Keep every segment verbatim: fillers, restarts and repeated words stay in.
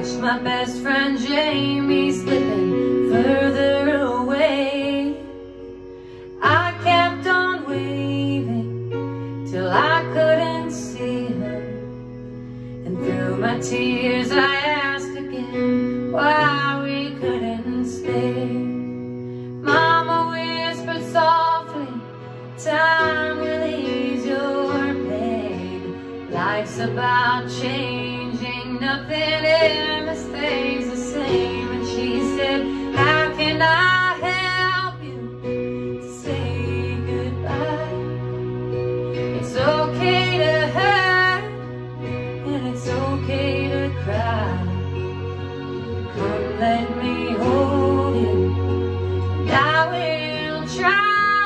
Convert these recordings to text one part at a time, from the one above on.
watched my best friend Jamie slipping further away. I kept on waving till I couldn't see her, and through my tears I asked again why we couldn't stay. Mama whispered softly, time will ease your pain. Life's about changing, nothing ever stays the same. And she said, how can I help you to say goodbye? It's okay to hurt, and it's okay to cry. Come, let me hold you, and I will try.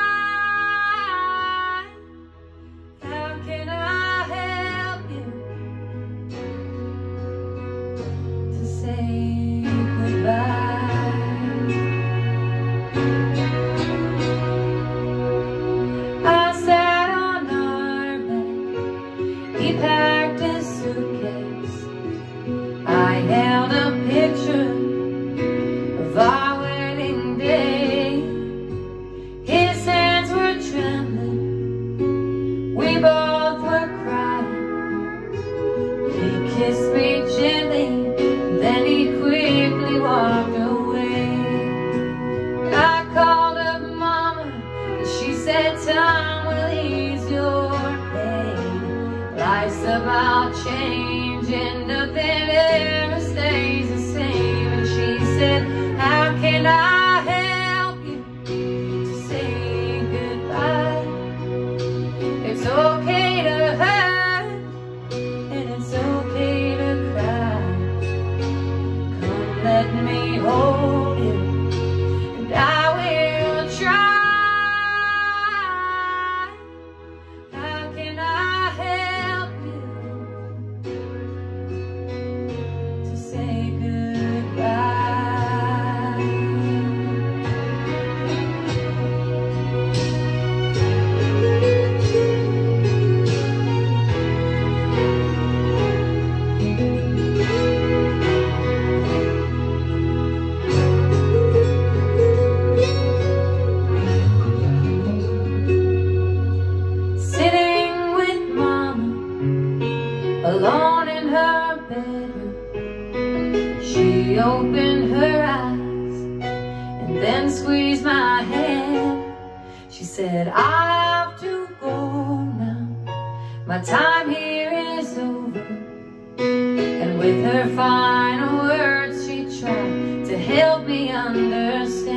How can I help you to say goodbye? I sat on our bed, he packed his suitcase. I held a picture of our wedding day. His hands were trembling, we both were crying. He kissed me gently, then he quickly walked away. I called up Mama, and she said time will ease your pain. Life's about changing, nothing ever stays the same. And she said, how can I help you to say goodbye? It's okay to hurt, and it's okay to cry. Come, let me hold you, and I will try. How can I help you to say goodbye? Sitting with Mama, alone in her bedroom, she opened her eyes and then squeezed my hand. She said, I have to go now, my time here is over. And with her final words she tried to help me understand.